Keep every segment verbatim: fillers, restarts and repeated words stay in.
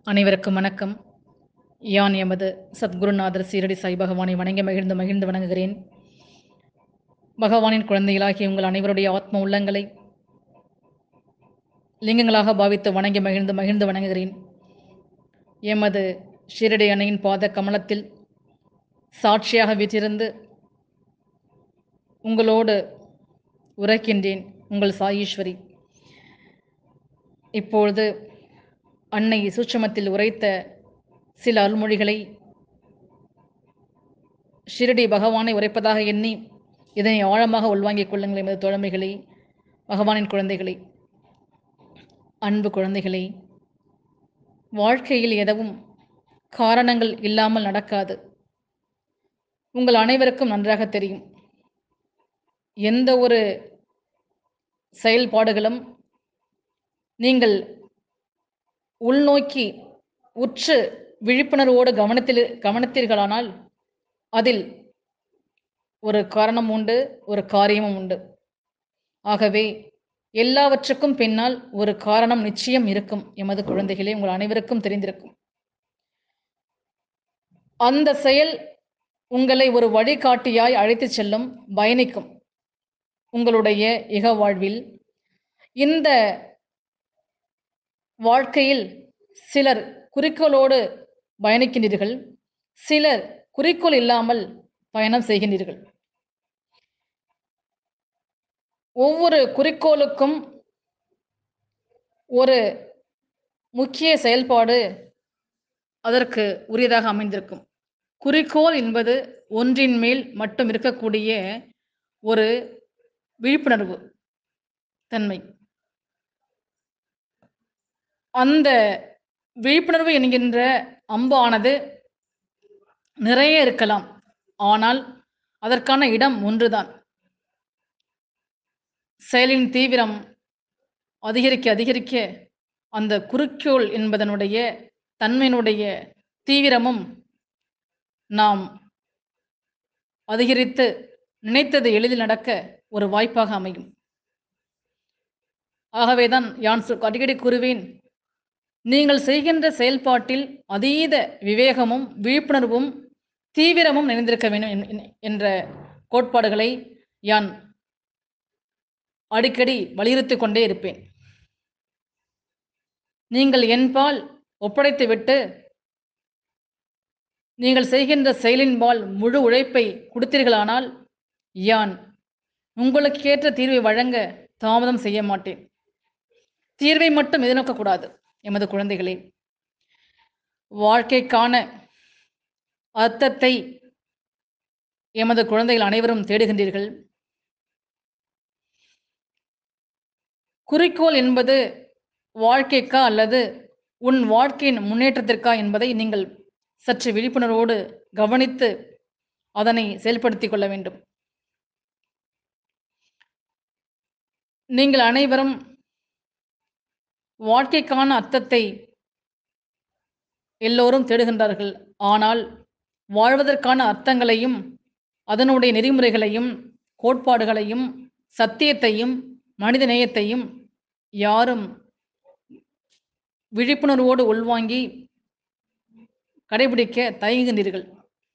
அனைவருக்கும் வணக்கம். யான் எமது சத்குருநாதர் சீரடி சாய் பகவானை வணங்கி மகிழ்ந்து மகிழ்ந்து வணங்குகிறேன். பகவானின் குழந்தைகளாகிய உங்கள் அனைவருடைய ஆத்ம உள்ளங்களை லிங்கங்களாக பாவித்து வணங்கி மகிழ்ந்து மகிழ்ந்து வணங்குகிறேன். எமது ஷீரடி அன்னையின் பாத கமலத்தில் சாட்சியாக வீற்றிருந்து உங்களோடு உரைக்கின்றேன். உங்கள் சாயீஸ்வரி. இப்பொழுது அன்னை சூட்சுமத்தில் உரைத்த சில அருள்மொழிகளை ஷீரடி பகவானை உரைப்பதாக எண்ணி இதனை ஆழமாக உள்வாங்கிக் கொள்ளுங்கள். எமது தோழமைகளை, பகவானின் குழந்தைகளை, அன்பு குழந்தைகளை, வாழ்க்கையில் எதுவும் காரணங்கள் இல்லாமல் நடக்காது. உங்கள் அனைவருக்கும் நன்றாக தெரியும். எந்த ஒரு செயல்பாடுகளும் நீங்கள் உள்நோக்கி உற்று விழிப்புணர்வோடு கவனத்தில் கவனித்தீர்களானால் அதில் ஒரு காரணம் உண்டு, ஒரு காரியமும் உண்டு. ஆகவே எல்லாவற்றுக்கும் பின்னால் ஒரு காரணம் நிச்சயம் இருக்கும். எமது குழந்தைகளே, உங்கள் அனைவருக்கும் தெரிந்திருக்கும். அந்த செயல் உங்களை ஒரு வழிகாட்டியாய் அழைத்துச் செல்லும், பயணிக்கும் உங்களுடைய இக வாழ்வில். இந்த வாழ்க்கையில் சிலர் குறிக்கோளோடு பயணிக்கின்றீர்கள், சிலர் குறிக்கோள் இல்லாமல் பயணம் செய்கின்றீர்கள். ஒவ்வொரு குறிக்கோளுக்கும் ஒரு முக்கிய செயல்பாடு அதற்கு உரியதாக அமைந்திருக்கும். குறிக்கோள் என்பது ஒன்றின் மேல் மட்டும் இருக்கக்கூடிய ஒரு விழிப்புணர்வு தன்மை. அந்த விழிப்புணர்வு என்கின்ற அம்பானது நிறைய இருக்கலாம். ஆனால் அதற்கான இடம் ஒன்றுதான். செயலின் தீவிரம் அதிகரிக்க அதிகரிக்க அந்த குறிக்கோள் என்பதனுடைய தன்மையினுடைய தீவிரமும் நாம் அதிகரித்து நினைத்தது எளிதில் நடக்க ஒரு வாய்ப்பாக அமையும். ஆகவேதான் யான் அடிக்கடி கூறுவேன், நீங்கள் செய்கின்ற செயல்பாட்டில் அதீத விவேகமும் விழிப்புணர்வும் தீவிரமும் நிறைந்திருக்க வேண்டும் என்ற கோட்பாடுகளை யான் அடிக்கடி வலியுறுத்தி கொண்டே இருப்பேன். நீங்கள் என்பால் ஒப்படைத்துவிட்டு நீங்கள் செய்கின்ற செயலின்பால் முழு உழைப்பை கொடுத்தீர்களானால் யான் உங்களுக்கேற்ற தீர்வை வழங்க தாமதம் செய்ய மாட்டேன். தீர்வை மட்டும் எதிர்நோக்கக்கூடாது. எமது குழந்தைகளே, வாழ்க்கைக்கான அர்த்தத்தை எமது குழந்தைகள் அனைவரும் தேடுகின்றீர்கள். குறிக்கோள் என்பது வாழ்க்கைக்கா அல்லது உன் வாழ்க்கையின் முன்னேற்றத்திற்கா என்பதை நீங்கள் சற்று விழிப்புணர்வோடு கவனித்து அதனை செயல்படுத்திக் கொள்ள வேண்டும். நீங்கள் அனைவரும் வாழ்க்கைக்கான அர்த்தத்தை எல்லோரும் தேடுகின்றார்கள். ஆனால் வாழ்வதற்கான அர்த்தங்களையும் அதனுடைய நெறிமுறைகளையும் கோட்பாடுகளையும் சத்தியத்தையும் மனித நேயத்தையும் யாரும் விழிப்புணர்வோடு உள்வாங்கி கடைபிடிக்க தயங்குகின்றீர்கள்.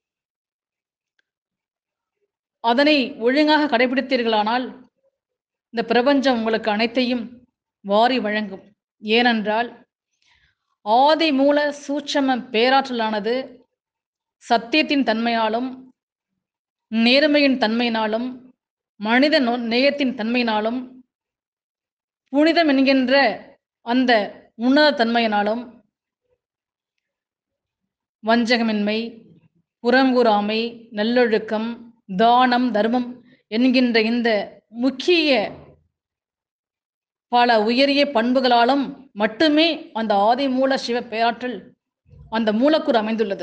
அதனை ஒழுங்காக கடைபிடித்தீர்களானால் இந்த பிரபஞ்சம் உங்களுக்கு அனைத்தையும் வாரி வழங்கும். ஏனென்றால் ஆதி மூல சூட்சம பேராற்றலானது சத்தியத்தின் தன்மையாலும் நேர்மையின் தன்மையினாலும் மனித நேயத்தின் தன்மையினாலும் புனிதம் என்கின்ற அந்த உன்னத தன்மையினாலும் வஞ்சகமின்மை, புறங்கூறாமை, நல்லொழுக்கம், தானம், தர்மம் என்கின்ற இந்த முக்கிய பல உயரிய பண்புகளாலும் மட்டுமே அந்த ஆதி மூல சிவ பேராற்றல் அந்த மூலக்கூறு அமைந்துள்ளது.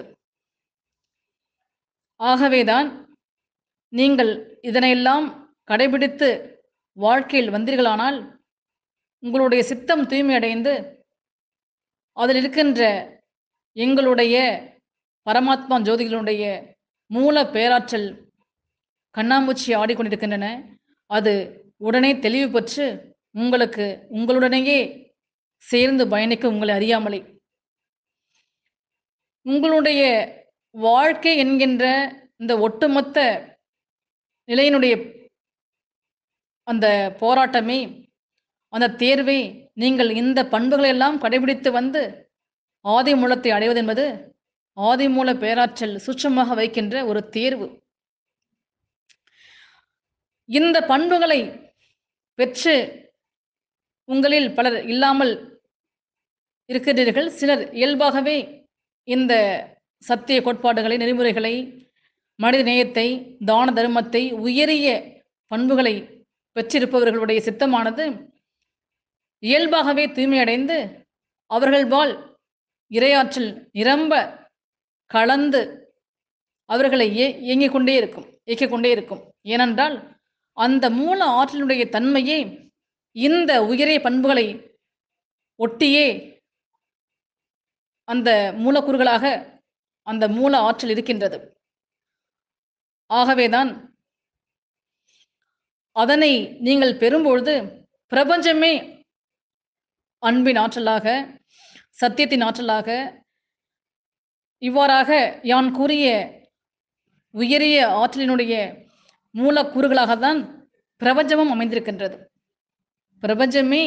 ஆகவேதான் நீங்கள் இதனையெல்லாம் கடைபிடித்து வாழ்க்கையில் வந்தீர்களானால் உங்களுடைய சித்தம் தூய்மையடைந்து அதில் இருக்கின்ற எங்களுடைய பரமாத்மா ஜோதிகளுடைய மூல பேராற்றல் கண்ணாமூச்சி ஆடிக்கொண்டிருக்கின்றன. அது உடனே தெளிவு பெற்று உங்களுக்கு உங்களுடனேயே சேர்ந்து பயணிக்க உங்களை அறியாமலே உங்களுடைய வாழ்க்கை என்கின்ற இந்த ஒட்டுமொத்த நிலையினுடைய அந்த போராட்டமே, அந்த தேர்வே நீங்கள் இந்த பண்புகளை எல்லாம் கடைபிடித்து வந்து ஆதிமூலத்தை அடைவது என்பது ஆதிமூல பேராற்றல் சூட்சமமாக வைக்கின்ற ஒரு தேர்வு. இந்த பண்புகளை பெற்று உங்களில் பலர் இல்லாமல் இருக்கிறீர்கள். சிலர் இயல்பாகவே இந்த சத்திய கோட்பாடுகளை, நெறிமுறைகளை, மனித நேயத்தை, தான தர்மத்தை, உயரிய பண்புகளை பெற்றிருப்பவர்களுடைய சித்தமானது இயல்பாகவே தூய்மையடைந்து அவர்கள் வாழ் இறையாற்றல் நிரம்ப கலந்து அவர்களை இயங்கிக் கொண்டே இருக்கும் இயக்கிக் கொண்டே இருக்கும். ஏனென்றால் அந்த மூல ஆற்றலினுடைய தன்மையே இந்த உயரிய பண்புகளை ஒட்டியே அந்த மூலக்கூறுகளாக அந்த மூல ஆற்றல் இருக்கின்றது. ஆகவேதான் அதனை நீங்கள் பெறும்பொழுது பிரபஞ்சமே அன்பின் ஆற்றலாக, சத்தியத்தின் ஆற்றலாக, இவ்வாறாக யான் கூறிய உயரிய ஆற்றலினுடைய மூலக்கூறுகளாகத்தான் பிரபஞ்சமும் அமைந்திருக்கின்றது. பிரபஞ்சமே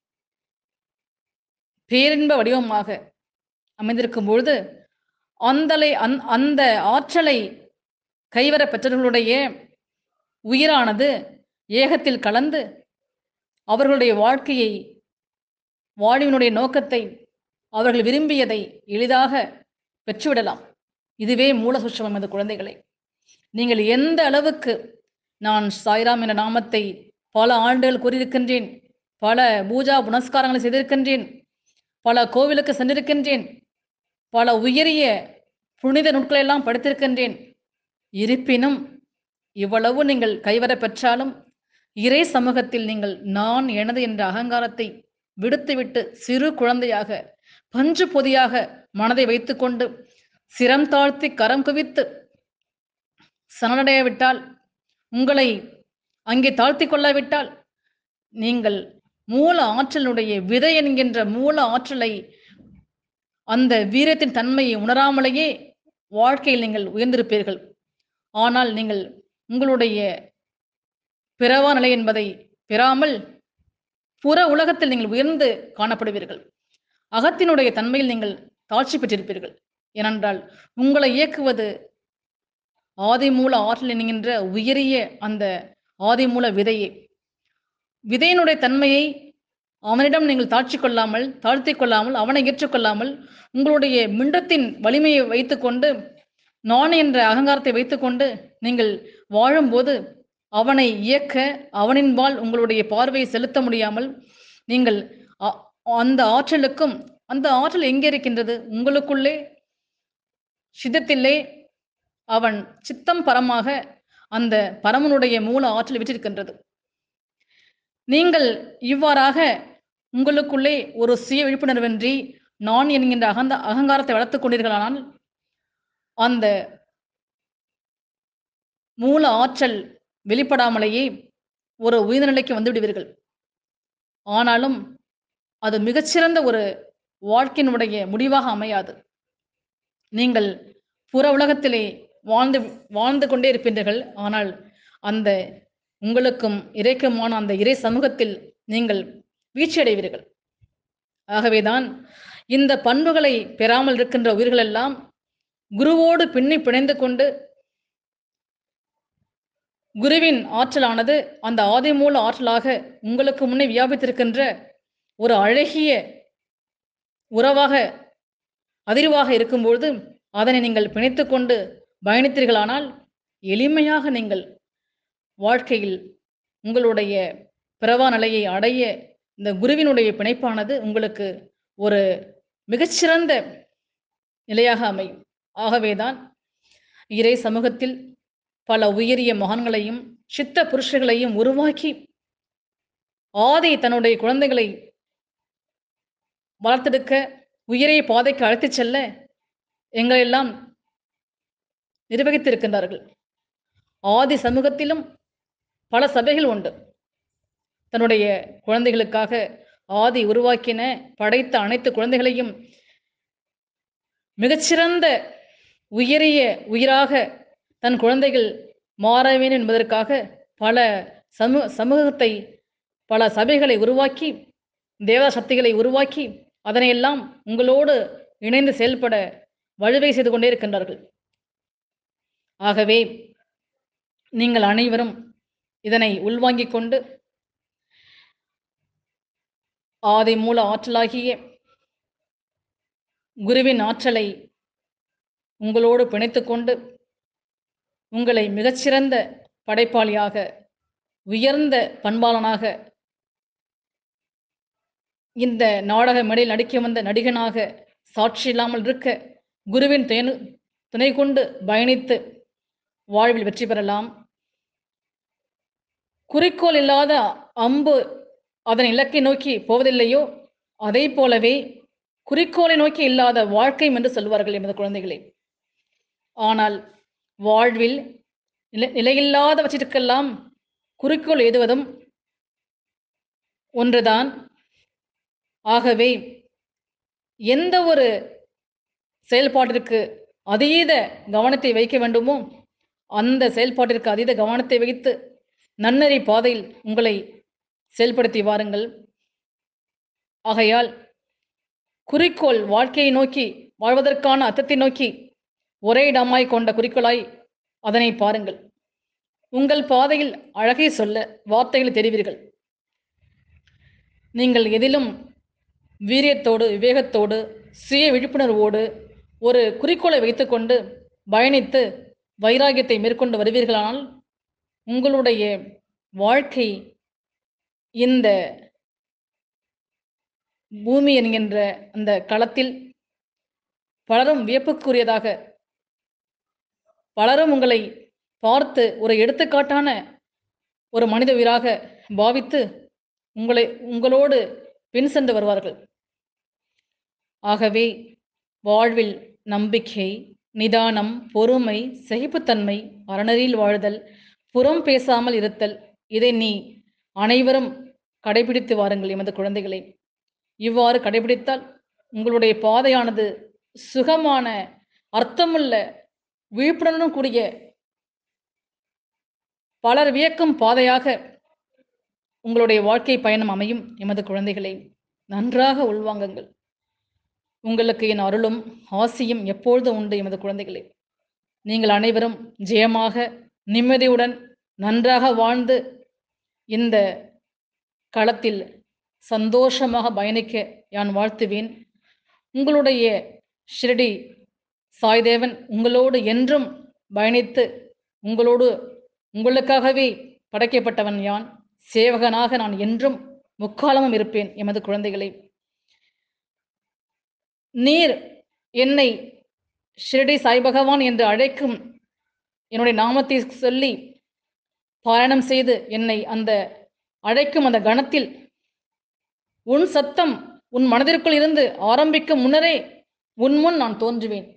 பேரின்ப வடிவமாக அமைந்திருக்கும் பொழுது அந்தலை அந் அந்த ஆற்றலை கைவர பெற்றவர்களுடைய உயிரானது ஏகத்தில் கலந்து அவர்களுடைய வாழ்க்கையை, வாழ்வினுடைய நோக்கத்தை, அவர்கள் விரும்பியதை எளிதாக பெற்றுவிடலாம். இதுவே மூல சூட்சமம் என்ற குழந்தைகளை. நீங்கள் எந்த அளவுக்கு நான் சாய்ராம் என்ற நாமத்தை பல ஆண்டுகள் கூறியிருக்கின்றேன், பல பூஜா புனஸ்காரங்களை செய்திருக்கின்றேன், பல கோவிலுக்கு சென்றிருக்கின்றேன், பல உயரிய புனித நூட்களை எல்லாம் படித்திருக்கின்றேன். இருப்பினும் இவ்வளவு நீங்கள் கைவர பெற்றாலும் இறை சமூகத்தில் நீங்கள் நான் எனது என்ற அகங்காரத்தை விடுத்துவிட்டு சிறு குழந்தையாக பஞ்சு பொதியாக மனதை வைத்துக்கொண்டு சிரம் தாழ்த்தி கரம் குவித்து சரணடையவிட்டால், உங்களை அங்கே தாழ்த்தி கொள்ளாவிட்டால் நீங்கள் மூல ஆற்றலுடைய விதை என்கின்ற மூல ஆற்றலை, அந்த வீரத்தின் தன்மையை உணராமலேயே வாழ்க்கையில் நீங்கள் உயர்ந்திருப்பீர்கள். ஆனால் நீங்கள் உங்களுடைய பிறவா நிலை என்பதை பெறாமல் புற உலகத்தில் நீங்கள் உயர்ந்து காணப்படுவீர்கள். அகத்தினுடைய தன்மையில் நீங்கள் தாழ்ச்சி பெற்றிருப்பீர்கள். ஏனென்றால் உங்களை இயக்குவது ஆதிமூல ஆற்றல் என்கின்ற உயரிய அந்த ஆதிமூல விதையே. விதையினுடைய தன்மையை அவனிடம் நீங்கள் தாழ்ச்சி கொள்ளாமல், தாழ்த்தி கொள்ளாமல், அவனை ஏற்றுக்கொள்ளாமல், உங்களுடைய மிண்டத்தின் வலிமையை வைத்துக்கொண்டு, நான் என்ற அகங்காரத்தை வைத்துக்கொண்டு நீங்கள் வாழும்போது அவனை இயக்க, அவனின்பால் உங்களுடைய பார்வையை செலுத்த முடியாமல் நீங்கள் அந்த ஆற்றலுக்கும், அந்த ஆற்றல் எங்கே இருக்கின்றது? உங்களுக்குள்ளே, சித்தத்திலே அவன் சித்தம் பரமாக அந்த பரமனுடைய மூல ஆற்றல் விற்றிருக்கின்றது. நீங்கள் இவ்வாறாக உங்களுக்குள்ளே ஒரு சுய விழிப்புணர்வின்றி நான் என்கின்ற அகந்த அகங்காரத்தை வளர்த்துக் கொண்டீர்களானால் அந்த மூல ஆற்றல் வெளிப்படாமலேயே ஒரு உயர்ந்த நிலைக்கு வந்து விடுவீர்கள். ஆனாலும் அது மிகச்சிறந்த ஒரு வாழ்க்கையினுடைய முடிவாக அமையாது. நீங்கள் புற உலகத்திலே வாழ்ந்து வாழ்ந்து கொண்டே இருக்கின்றீர்கள். ஆனால் அந்த உங்களுக்கும் இறைக்குமான அந்த இறை சமூகத்தில் நீங்கள் வீழ்ச்சியடைவீர்கள். ஆகவேதான் இந்த பண்புகளை பெறாமல் இருக்கின்ற உயிர்கள் எல்லாம் குருவோடு பின்னி பிணைந்து கொண்டு குருவின் ஆற்றலானது அந்த ஆதிமூல ஆற்றலாக உங்களுக்கு முன்னே வியாபித்திருக்கின்ற ஒரு அழகிய உறவாக, அதிர்வாக இருக்கும்பொழுது அதனை நீங்கள் பிணைத்து கொண்டு பயணித்தீர்களானால் எளிமையாக நீங்கள் வாழ்க்கையில் உங்களுடைய பிறவா நிலையை அடைய இந்த குருவினுடைய பிணைப்பானது உங்களுக்கு ஒரு மிகச்சிறந்த நிலையாக அமையும். ஆகவேதான் இறை சமூகத்தில் பல உயரிய மகான்களையும் சித்த புருஷர்களையும் உருவாக்கி ஆதி தன்னுடைய குழந்தைகளை வளர்த்தெடுக்க, உயரிய பாதைக்கு அழைத்துச் செல்ல எங்களெல்லாம் நிர்வகித்திருக்கின்றார்கள். ஆதி சமூகத்திலும் பல சபைகள் உண்டு. தன்னுடைய குழந்தைகளுக்காக ஆதி உருவாக்கின, படைத்த அனைத்து குழந்தைகளையும் மிகச்சிறந்த உயரிய உயிராக தன் குழந்தைகள் மாற வேண்டும் என்பதற்காக பல சமூ சமூகத்தை பல சபைகளை உருவாக்கி தேவ சக்திகளை உருவாக்கி அதனையெல்லாம் உங்களோடு இணைந்து செயல்பட வழிவகை செய்து கொண்டே இருக்கின்றார்கள். ஆகவே நீங்கள் அனைவரும் இதனை உள்வாங்கிக் கொண்டு ஆதி மூல ஆற்றலாகிய குருவின் ஆற்றலை உங்களோடு பிணைத்துக் கொண்டு உங்களை மிகச்சிறந்த படைப்பாளியாக உயர்ந்த பண்பாளனாக இந்த நாடக மேடையில் நடிக்க வந்த நடிகனாக சாட்சி இல்லாமல் இருக்க குருவின் துணை துணை கொண்டு பயணித்து வாழ்வில் வெற்றி பெறலாம். குறிக்கோள் இல்லாத அம்பு அதன் இலக்கை நோக்கி போவதில்லையோ அதை போலவே குறிக்கோளை நோக்கி இல்லாத வாழ்க்கை என்று சொல்வார்கள் எமது குழந்தைகளே. ஆனால் வாழ்வில் நிலை நிலையில்லாதவற்றிற்கெல்லாம் குறிக்கோள் எழுதுவதும் ஒன்றுதான். ஆகவே எந்த ஒரு செயல்பாட்டிற்கு அதீத கவனத்தை வைக்க வேண்டுமோ அந்த செயல்பாட்டிற்கு அதீத கவனத்தை வைத்து நன்னெறி பாதையில் உங்களை செயல்படுத்தி வாருங்கள். ஆகையால் குறிக்கோள் வாழ்க்கையை நோக்கி வாழ்வதற்கான அர்த்தத்தை நோக்கி ஒரே இடமாய் கொண்ட குறிக்கோளாய் அதனை பாருங்கள். உங்கள் பாதையில் அழகை சொல்ல வார்த்தைகளை தெரிவீர்கள். நீங்கள் எதிலும் வீரியத்தோடு விவேகத்தோடு சுய விழிப்புணர்வோடு ஒரு குறிக்கோளை வைத்துக்கொண்டு பயணித்து வைராகியத்தை மேற்கொண்டு வருவீர்களானால் உங்களுடைய வாழ்க்கை இந்த பூமி என்கின்ற அந்த களத்தில் பலரும் வியப்புக்குரியதாக, பலரும் உங்களை பார்த்து ஒரு எடுத்துக்காட்டான ஒரு மனித உயிராக பாவித்து உங்களை உங்களோடு பின் சென்று வருவார்கள். ஆகவே வாழ்வில் நம்பிக்கை, நிதானம், பொறுமை, சகிப்புத்தன்மை, அறநெறியில் வாழ்தல், புறம் பேசாமல் இருத்தல், இதை நீ அனைவரும் கடைபிடித்து வாருங்கள் எமது குழந்தைகளை. இவ்வாறு கடைபிடித்தால் உங்களுடைய பாதையானது சுகமான, அர்த்தமுள்ள, விழிப்புணர்வுடன் கூடிய பலர் வியக்கும் பாதையாக உங்களுடைய வாழ்க்கை பயணம் அமையும். எமது குழந்தைகளை நன்றாக உள்வாங்குங்கள். உங்களுக்கு என் அருளும் ஆசியும் எப்பொழுதும் உண்டு எமது குழந்தைகளே. நீங்கள் அனைவரும் ஜெயமாக நிம்மதியுடன் நன்றாக வாழ்ந்து இந்த களத்தில் சந்தோஷமாக பயணிக்க யான் வாழ்த்துவேன். உங்களுடைய ஷிரடி சாய்தேவன் உங்களோடு என்றும் பயணித்து உங்களோடு உங்களுக்காகவே படைக்கப்பட்டவன் யான். சேவகனாக நான் என்றும் முக்காலமும் இருப்பேன் எமது குழந்தைகளை. நீர் என்னை ஷிரடி சாய் பகவான் என்று அழைக்கும் என்னுடைய நாமத்தை சொல்லி பாராயணம் செய்து என்னை அந்த அழைக்கும் அந்த கணத்தில் உன் சத்தம் உன் மனதிற்குள் இருந்து ஆரம்பிக்கும் முன்னரே உன் முன் நான் தோன்றுவேன்.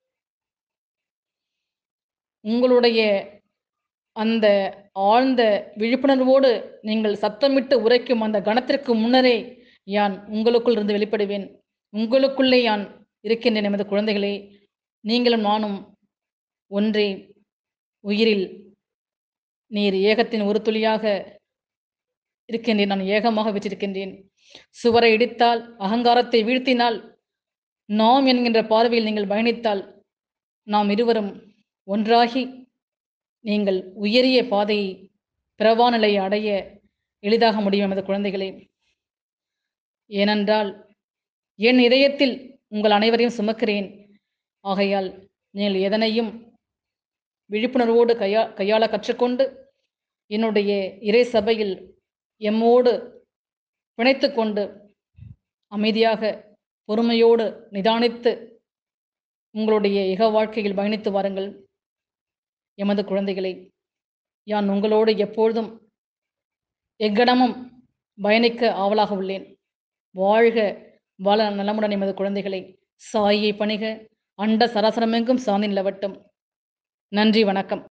உங்களுடைய அந்த ஆழ்ந்த விழிப்புணர்வோடு நீங்கள் சத்தமிட்டு உரைக்கும் அந்த கணத்திற்கு முன்னரே யான் உங்களுக்குள் இருந்து வெளிப்படுவேன். உங்களுக்குள்ளே யான் இருக்கின்றேன் எமது குழந்தைகளே. நீங்களும் நானும் ஒன்றே உயிரில். நீர் ஏகத்தின் ஒரு துளியாக இருக்கின்றேன், நான் ஏகமாக வீற்றிருக்கின்றேன். சுவரை இடித்தால், அகங்காரத்தை வீழ்த்தினால், நாம் என்கின்ற பார்வையில் நீங்கள் பயணித்தால் நாம் இருவரும் ஒன்றாகி நீங்கள் உயரிய பாதையை பிறவா நிலையை அடைய எளிதாக முடியும் எமது குழந்தைகளே. ஏனென்றால் என் இதயத்தில் உங்கள் அனைவரையும் சுமக்கிறேன். ஆகையால் நீங்கள் எதனையும் விழிப்புணர்வோடு கையா கையாள கற்றுக்கொண்டு என்னுடைய இறை சபையில் எம்மோடு பிணைத்து கொண்டு அமைதியாக பொறுமையோடு நிதானித்து உங்களுடைய இக வாழ்க்கையில் பயணித்து வாருங்கள் எமது குழந்தைகளை. யான் உங்களோடு எப்பொழுதும் எக்கணமும் பயணிக்க ஆவலாக உள்ளேன். வாழ்க வள நலமுடன் எமது குழந்தைகளை. சாயை பணிக, அண்ட சராசரமெங்கும் சாந்தி நிலவட்டும். நன்றி, வணக்கம்.